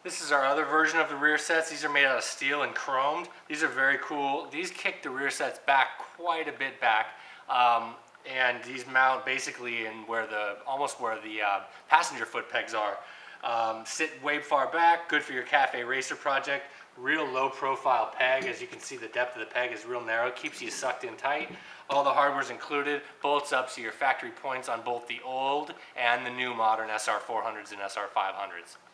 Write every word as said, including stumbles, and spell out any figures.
This is our other version of the rear sets. These are made out of steel and chromed. These are very cool. These kick the rear sets back quite a bit back. Um, and these mount basically in where the, almost where the uh, passenger foot pegs are. Um, sit way far back, good for your cafe racer project. Real low profile peg. As you can see, the depth of the peg is real narrow, keeps you sucked in tight. All the hardware's included, bolts up to your factory points on both the old and the new modern S R four hundreds and S R five hundreds.